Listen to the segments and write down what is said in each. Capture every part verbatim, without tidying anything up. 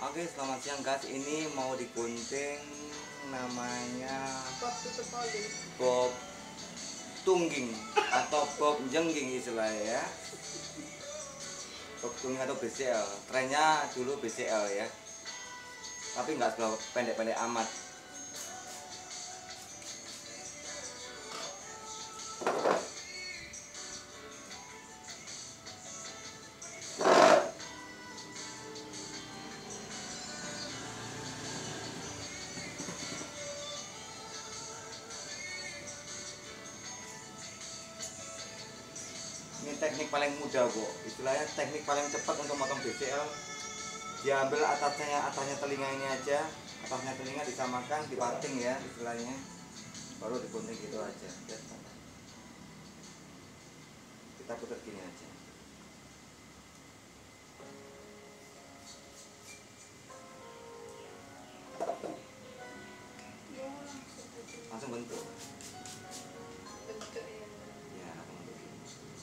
Oke, selamat siang guys. Ini mau digunting namanya Bob Tungging atau Bob Jengging istilahnya ya. Bob Tungging atau B C L. Trennya dulu B C L ya. Tapi nggak sebelah pendek-pendek amat. Ini teknik paling mudah kok, istilahnya teknik paling cepat untuk motong B C L. Diambil atasnya atasnya telinga ini aja, atasnya telinga disamakan, diparting ya istilahnya, baru digunting gitu aja. Kita putar gini aja. Langsung bentuk. Ya, langsung bentuk gini.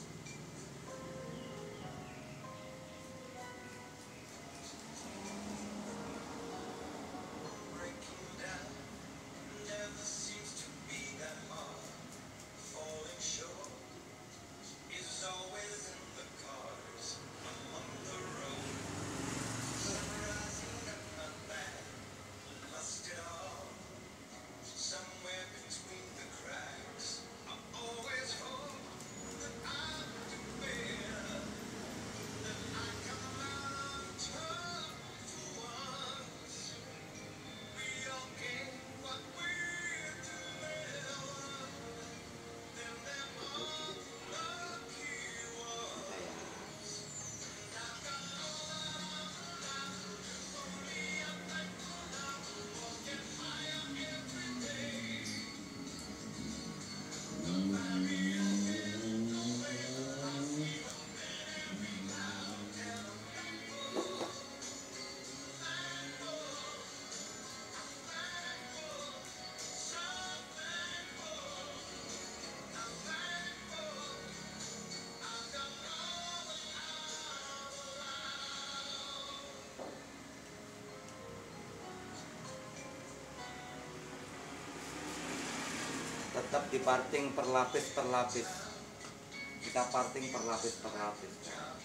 Tetap diparting per lapis per lapis. Kita parting per lapis per lapis.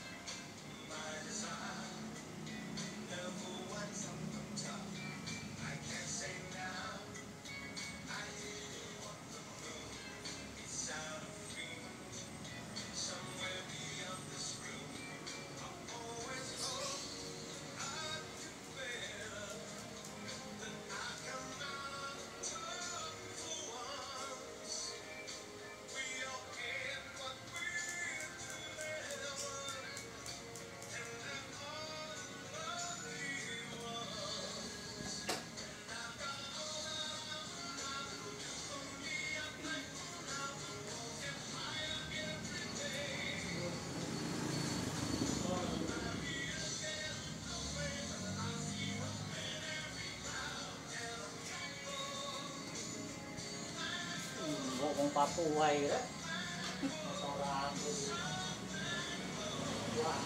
Ngomong Papua ya, motor rambut. Wah.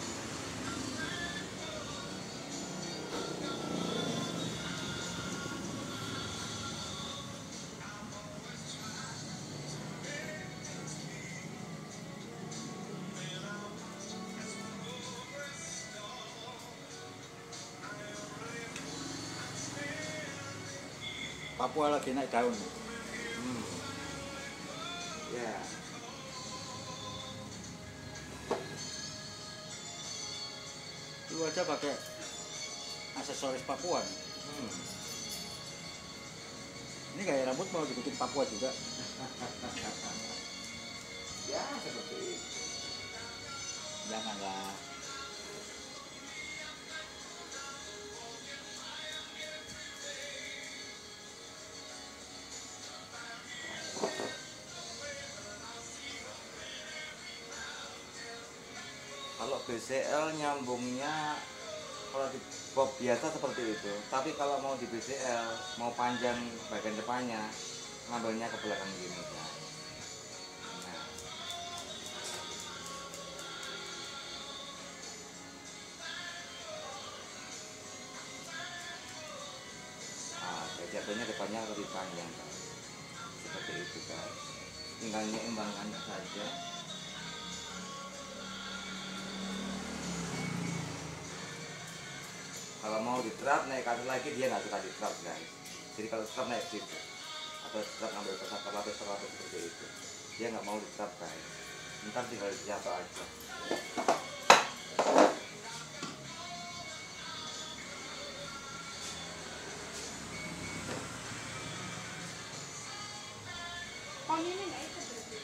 Papua lagi naik daun. Hmm. Ya. Lu aja pakai aksesoris Papua. Hmm. Ini kayak rambut mau dibikin Papua juga. Ya, seperti itu. Janganlah. Kalau B C L nyambungnya kalau di bob biasa seperti itu, tapi kalau mau di B C L mau panjang bagian depannya ngambilnya ke belakang gini kan. Nah, jatuhnya depannya lebih panjang guys. Seperti itu guys, tinggal menyeimbangkan saja. Kalau mau diterap naik ke atas lagi dia nggak suka diterap guys. Jadi kalau diterap naik situ atau diterap ngambil ke satu lapis per lapis seperti itu, dia nggak mau diterap guys. Ntar tinggal jatuh aja. Poni ini nggak ikut berarti.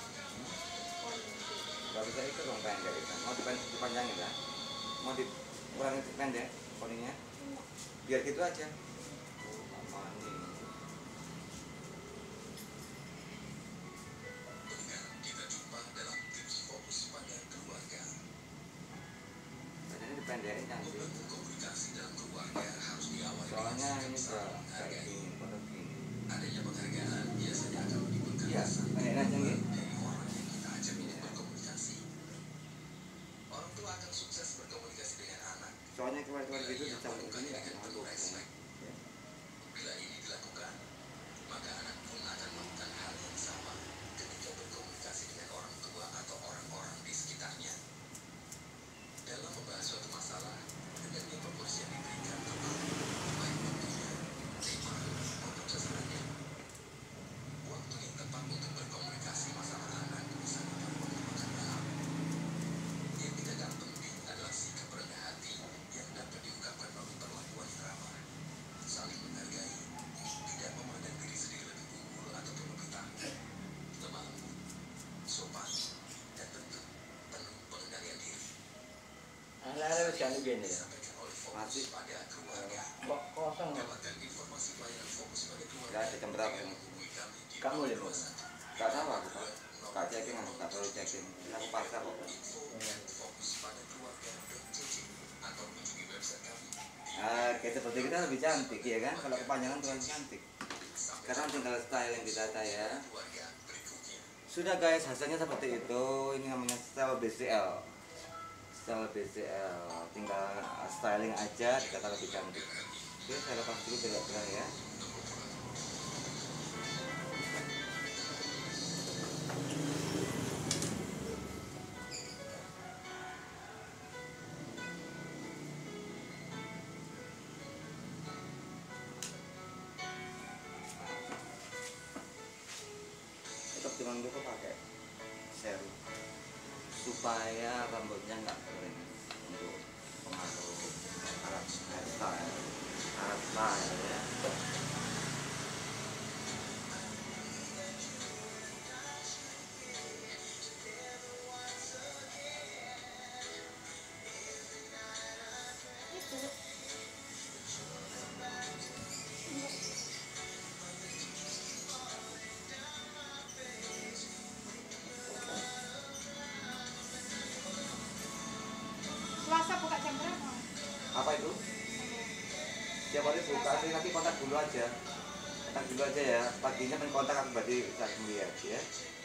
Nggak bisa ikut dong pendek itu. Mau dipan- dipanjangin ya? Mau dikurangin pendek poninya? Biar gitu aja. Mama nih. Badannya dipendekin cantik. Soalnya ini udah kayak gini, potong gini. Iya, pendek aja nih. Soalnya kemarin-kemarin gitu dicampur ini nggak ngantuk. Ada jangan gini ya. Masih Kok kosong ya? ya ada jam berapa ini? Kamu lihat. Gak tahu aku Pak. Gak checking aku, gak perlu checking. Aku paksa kok. Nah, kayak seperti kita lebih cantik ya kan? Kalau kepanjangan terlalu cantik. Sekarang tinggal style yang ditata ya. Sudah guys, hasilnya seperti itu. Ini namanya style B C L. Style B C L. Tinggal styling aja, dikata lebih cantik. Oke, saya lepas dulu gerak-gerak ya. Tetap jangan lupa pakai serum supaya rambutnya nggak kering untuk pengaruh alat hairstyle alat style ya. Selasa buka jam berapa? Apa itu? Tiap hari buka sih, nanti kontak dulu aja. Kontak dulu aja ya. Paginya main kontak aku berarti bisa melihat ya.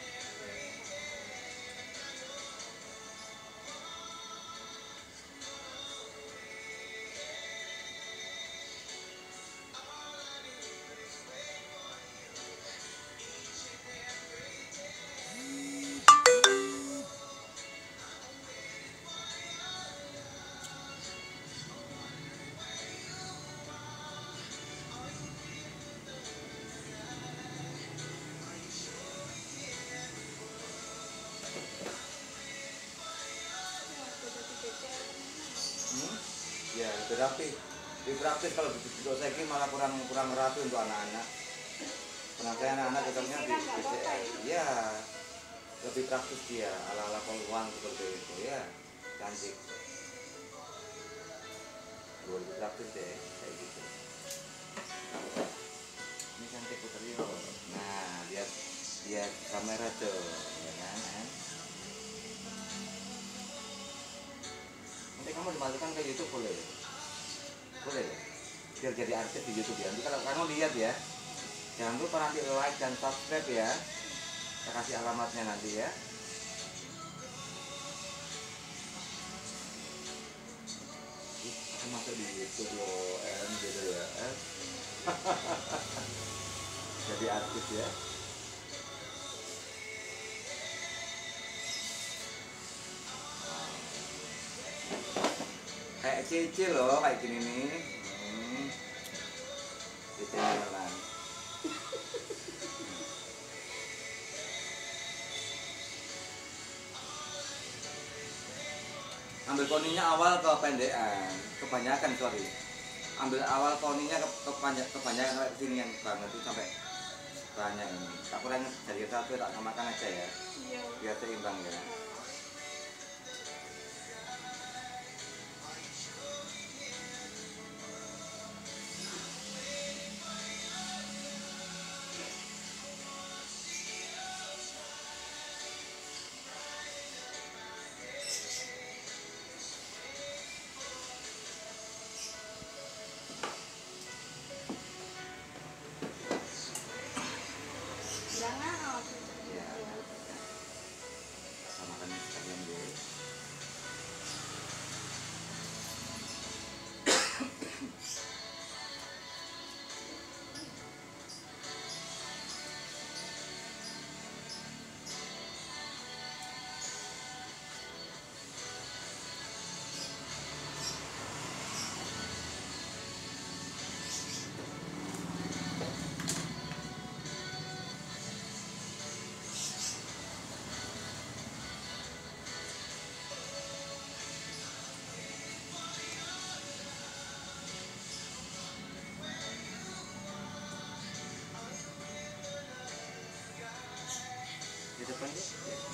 Hmm? Ya, lebih rapi. Lebih praktis kalau untuk saya ini malah kurang kurang rapi untuk anak-anak. Pernah saya anak-anak cocoknya di B C L. Ya, lebih praktis dia, ala-ala peluang seperti itu ya, cantik. Lebih praktis deh, kayak gitu. Ini cantik Putri. Nah, lihat lihat kamera tuh, ya kan? Nanti kamu dimasukkan ke YouTube boleh? Boleh ya? Biar jadi artis di YouTube ya. Nanti kalau kamu lihat ya, jangan lupa nanti like dan subscribe ya. Saya kasih alamatnya nanti ya. Ih, Masuk di YouTube loh, em gitu ya. Em. Jadi artis ya. Kayak Cici loh, kayak gini nih. Hmm. Cici jalan. Ambil poninya awal kependekan, kebanyakan sorry. Ambil awal poninya ke, kebanyakan kebanyakan kayak sini yang banget itu sampai banyak ini. Tak kurang dari satu tak samakan aja ya, Iya. biar seimbang ya. Jangan. Oh, Ya, samakan sekalian deh. Di depan deh.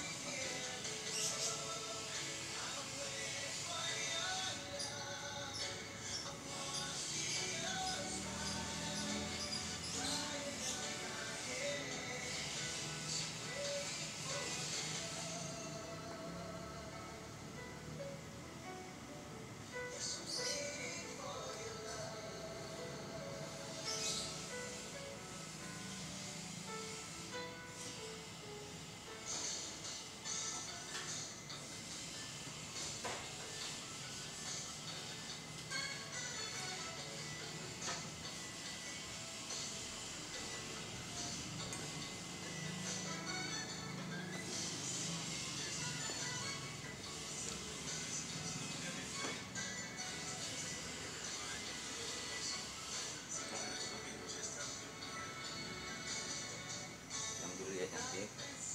Yang dulu ya cantik.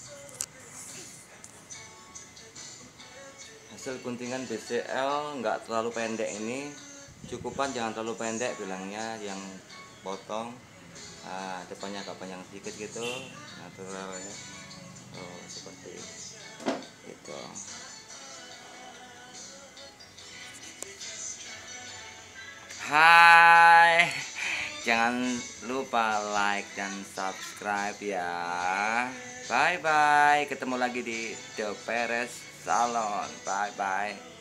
Hasil guntingan B C L nggak terlalu pendek ini, cukupan jangan terlalu pendek bilangnya, yang potong ah, depannya agak panjang sedikit gitu, natural ya. Oh seperti itu. Hai, jangan lupa like dan subscribe ya. Bye bye, ketemu lagi di The Perez Salon. Bye bye.